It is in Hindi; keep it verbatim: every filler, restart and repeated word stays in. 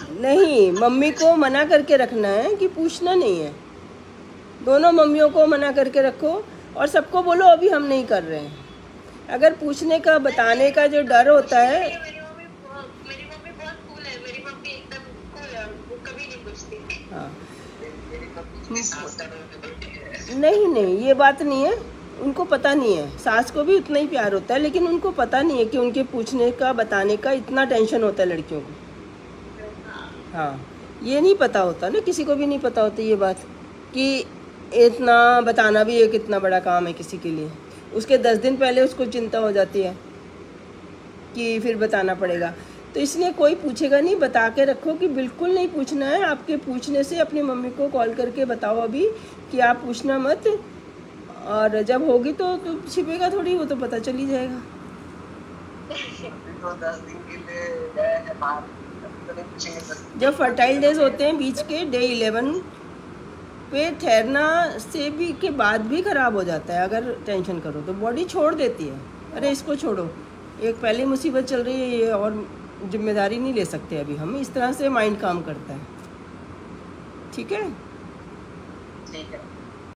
नहीं, मम्मी को मना करके रखना है कि पूछना नहीं है। दोनों मम्मियों को मना करके रखो और सबको बोलो अभी हम नहीं कर रहे हैं। अगर पूछने का बताने का जो डर होता है, मेरी मम्मी मेरी मम्मी बहुत कूल है, मेरी मम्मी एकदम कूल है, वो कभी नहीं पूछती। हाँ नहीं नहीं, ये बात नहीं है। उनको पता नहीं है, सास को भी उतना ही प्यार होता है, लेकिन उनको पता नहीं है कि उनके पूछने का बताने का इतना टेंशन होता है लड़कियों को। हाँ, ये नहीं पता होता ना, किसी को भी नहीं पता होती ये बात कि इतना बताना भी एक इतना बड़ा काम है किसी के लिए। उसके दस दिन पहले उसको चिंता हो जाती है कि फिर बताना पड़ेगा। तो इसलिए कोई पूछेगा नहीं, बता के रखो कि बिल्कुल नहीं पूछना है। आपके पूछने से अपनी मम्मी को कॉल करके बताओ अभी कि आप पूछना मत, और जब होगी तो, तो छिपेगा थोड़ी, वो तो पता चल ही जाएगा। तो दस दिन के लिए गए हैं बाहर, तो नहीं पूछेंगे दस दिन। जब फर्टाइल डेज होते हैं बीच के, डे इलेवन पे ठहरना से भी के बाद भी ख़राब हो जाता है। अगर टेंशन करो तो बॉडी छोड़ देती है, अरे इसको छोड़ो, एक पहली मुसीबत चल रही है ये, और जिम्मेदारी नहीं ले सकते अभी हम। इस तरह से माइंड काम करता है। ठीक है, ठीक है।